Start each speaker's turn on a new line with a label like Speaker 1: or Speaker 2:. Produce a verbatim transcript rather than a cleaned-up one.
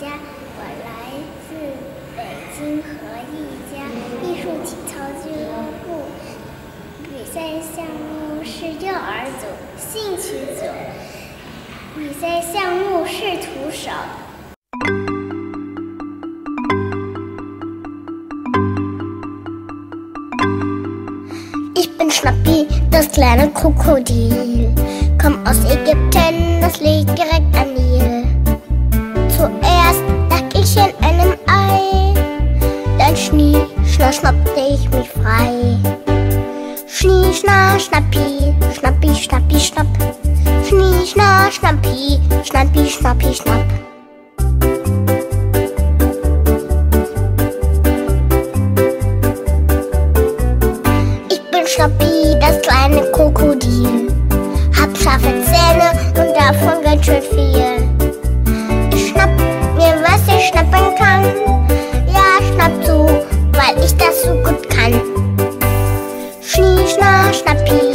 Speaker 1: 家，我来自北京和一家艺术体操俱乐部。比赛项目是幼儿组、兴趣组。比赛项目是徒手。
Speaker 2: Ich bin Schnappi, das kleine Krokodil. Komm aus Ägypten, das liegt direkt am Nil. Zuerst lag ich in einem Ei, dann schnie, schna, schnappte ich mich frei. Schnie, schna, schnappi, schnappi, schnappi, schnapp. Schnie, schna, schnappi, schnappi, schnappi, schnapp. Schnappi, das kleine Krokodil. Hab scharfe Zähne und davon ganz schön viel. Ich schnapp mir, was ich schnappen kann. Ja, schnapp zu, weil ich das so gut kann. Schnie, schna, schnappi,